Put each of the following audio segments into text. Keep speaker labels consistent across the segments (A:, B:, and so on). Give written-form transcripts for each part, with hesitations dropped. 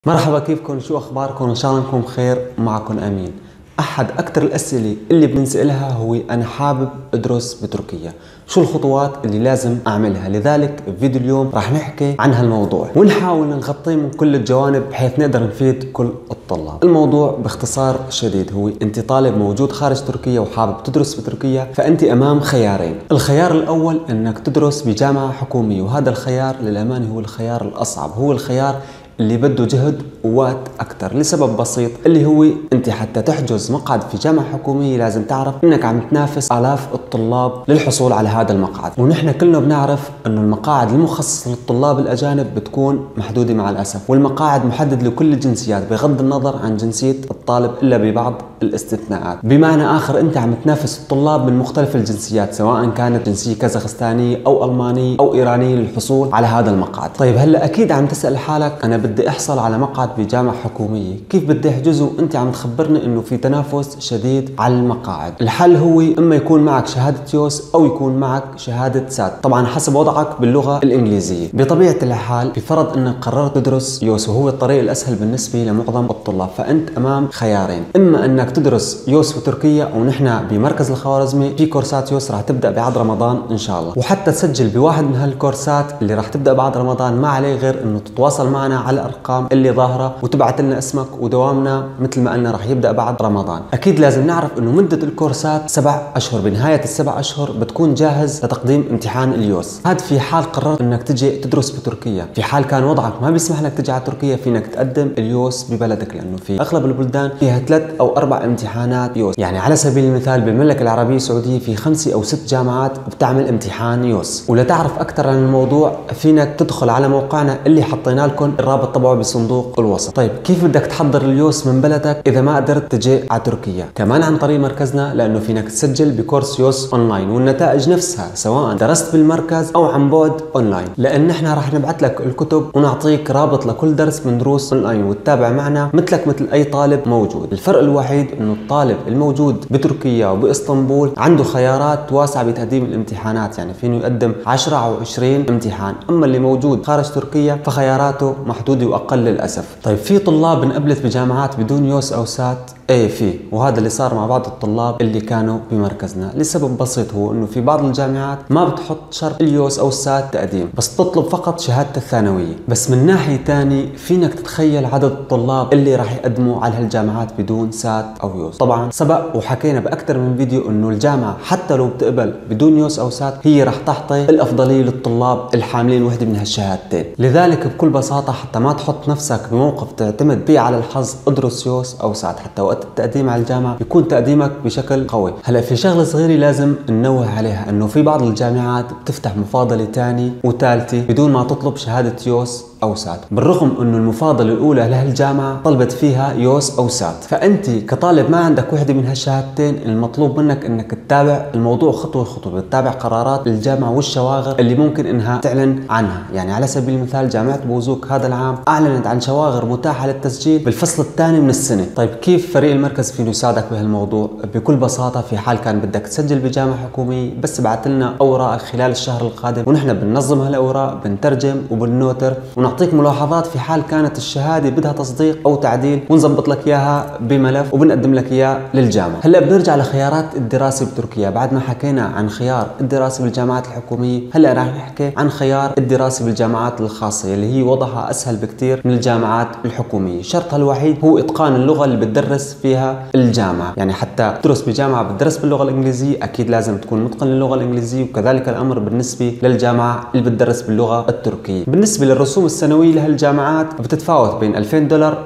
A: مرحبا، كيفكم؟ شو اخباركم؟ ان شاء الله انكم بخير. معكم امين. احد اكثر الاسئله اللي بنسالها هو انا حابب ادرس بتركيا، شو الخطوات اللي لازم اعملها؟ لذلك فيديو اليوم راح نحكي عن هالموضوع ونحاول نغطيه من كل الجوانب بحيث نقدر نفيد كل الطلاب. الموضوع باختصار شديد هو انت طالب موجود خارج تركيا وحابب تدرس بتركيا، فانت امام خيارين. الخيار الاول انك تدرس بجامعه حكوميه، وهذا الخيار للامانه هو الخيار الاصعب، هو الخيار اللي بده جهد ووقت اكثر لسبب بسيط، اللي هو انت حتى تحجز مقعد في جامعه حكوميه لازم تعرف انك عم تنافس الاف الطلاب للحصول على هذا المقعد، ونحن كلنا بنعرف انه المقاعد المخصصه للطلاب الاجانب بتكون محدوده مع الاسف، والمقاعد محدد لكل الجنسيات بغض النظر عن جنسيه الطالب الا ببعض الاستثناءات. بمعنى اخر انت عم تنافس الطلاب من مختلف الجنسيات سواء كانت جنسيه كازاخستانيه او المانيه او ايرانيه للحصول على هذا المقعد. طيب هلا اكيد عم تسال حالك انا بدي احصل على مقعد بجامعه حكوميه، كيف بدي احجزه؟ انت عم تخبرني انه في تنافس شديد على المقاعد. الحل هو اما يكون معك شهاده يوس او يكون معك شهاده سات، طبعا حسب وضعك باللغه الانجليزيه. بطبيعه الحال بفرض انك قررت تدرس يوس وهو الطريق الاسهل بالنسبه لمعظم الطلاب، فانت امام خيارين، اما انك تدرس يوس بتركيا، ونحن بمركز الخوارزمي في كورسات يوس راح تبدا بعد رمضان ان شاء الله، وحتى تسجل بواحد من هالكورسات اللي راح تبدا بعد رمضان ما عليه غير انه تتواصل معنا على الارقام اللي ظاهره وتبعت لنا اسمك، ودوامنا مثل ما قلنا راح يبدا بعد رمضان. اكيد لازم نعرف انه مده الكورسات 7 اشهر، بنهايه ال7 اشهر بتكون جاهز لتقديم امتحان اليوس. هذا في حال قررت انك تجي تدرس بتركيا. في حال كان وضعك ما بيسمح لك تجي على تركيا فينك تقدم اليوس ببلدك، لانه في اغلب البلدان فيها 3 أو 4 امتحانات يوس. يعني على سبيل المثال بالمملكه العربيه السعوديه في 5 أو 6 جامعات بتعمل امتحان يوس. ولتعرف اكثر عن الموضوع فينك تدخل على موقعنا اللي حطينا لكم الرابط تبعه بصندوق الوصف. طيب كيف بدك تحضر اليوس من بلدك اذا ما قدرت تجي على تركيا؟ كمان عن طريق مركزنا، لانه فينك تسجل بكورس يوس اونلاين، والنتائج نفسها سواء درست بالمركز او عن بعد اونلاين، لان نحن راح نبعث لك الكتب ونعطيك رابط لكل درس من دروس اونلاين وتتابع معنا مثلك مثل اي طالب موجود. الفرق الوحيد انه الطالب الموجود بتركيا وباسطنبول عنده خيارات واسعه بتقديم الامتحانات، يعني فينه يقدم 10 أو 20 امتحان، اما اللي موجود خارج تركيا فخياراته محدوده واقل للاسف. طيب في طلاب انقبلت بجامعات بدون يوس او سات؟ ايه في، وهذا اللي صار مع بعض الطلاب اللي كانوا بمركزنا لسبب بسيط، هو انه في بعض الجامعات ما بتحط شرط اليوس او السات تقديم، بس تطلب فقط شهاده الثانويه. بس من ناحيه ثانيه فينك تتخيل عدد الطلاب اللي راح يقدموا على هالجامعات بدون سات او يوس. طبعا سبق وحكينا باكثر من فيديو انه الجامعه حتى لو بتقبل بدون يوس او سات هي راح تعطي الافضليه للطلاب الحاملين وحده من هالشهادتين. لذلك بكل بساطه حتى ما تحط نفسك بموقف تعتمد فيه على الحظ، ادرس يوس او سات حتى وقت التقديم على الجامعه يكون تقديمك بشكل قوي. هلا في شغله صغيره لازم ننوه عليها، انه في بعض الجامعات بتفتح مفاضله ثانيه وثالثه بدون ما تطلب شهاده يوس او سات، بالرغم انه المفاضله الاولى لهالجامعه طلبت فيها يوس او سات. فانت كطالب ما عندك وحده من هالشهادتين، المطلوب منك انك تتابع الموضوع خطوه خطوه، تتابع قرارات الجامعه والشواغر اللي ممكن انها تعلن عنها. يعني على سبيل المثال جامعه بوزوك هذا العام اعلنت عن شواغر متاحه للتسجيل بالفصل الثاني من السنه. طيب كيف فريق المركز فينه يساعدك بهالموضوع؟ بكل بساطه في حال كان بدك تسجل بجامعه حكوميه بس ابعث لنا اوراقك خلال الشهر القادم، ونحن بننظم هالاوراق، بنترجم وبنوتر ونعطيك ملاحظات في حال كانت الشهاده بدها تصديق او تعديل، ونظبط لك اياها بملف وبنقدم لك اياه للجامعه. هلا بنرجع لخيارات الدراسه بتركيا. بعد ما حكينا عن خيار الدراسه بالجامعات الحكوميه، هلا راح نحكي عن خيار الدراسه بالجامعات الخاصه اللي هي وضعها اسهل بكثير من الجامعات الحكوميه. شرطها الوحيد هو اتقان اللغه اللي بتدرس فيها الجامعه، يعني حتى تدرس بجامعه بتدرس باللغه الانجليزيه اكيد لازم تكون متقن للغه الانجليزيه، وكذلك الامر بالنسبه للجامعه اللي بتدرس باللغه التركيه. بالنسبه للرسوم السنويه لهالجامعات بتتفاوت بين $2000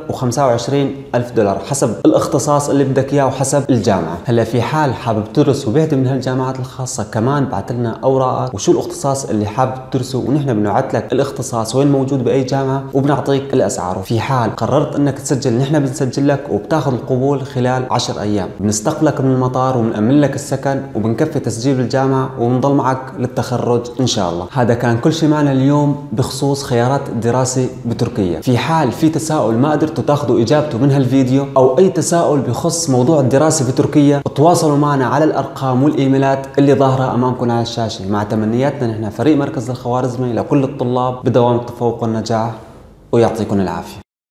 A: و$25000 حسب الاختصاص اللي بدك اياه وحسب الجامعه. هلا في حال حابب تدرس بوحده من هالجامعات الخاصه كمان بعت لنا اوراقك وشو الاختصاص اللي حابب تدرسه، ونحن بنبعث لك الاختصاص وين موجود باي جامعه وبنعطيك الاسعار. وفي حال قررت انك تسجل نحن بنسجل لك وبتاخذ القبول خلال 10 ايام، بنستقبلك من المطار وبنأمن لك السكن وبنكفي تسجيل الجامعه وبنضل معك للتخرج ان شاء الله. هذا كان كل شيء معنا اليوم بخصوص خيارات الدراسه بتركيا. في حال في تساؤل ما قدرتوا تاخذوا اجابته من هالفيديو او اي تساؤل بخص موضوع الدراسه بتركيا، تواصلوا معنا على الارقام والايميلات اللي ظاهره امامكم على الشاشه. مع تمنياتنا نحن فريق مركز الخوارزمي لكل الطلاب بدوام التفوق والنجاح، ويعطيكم العافيه.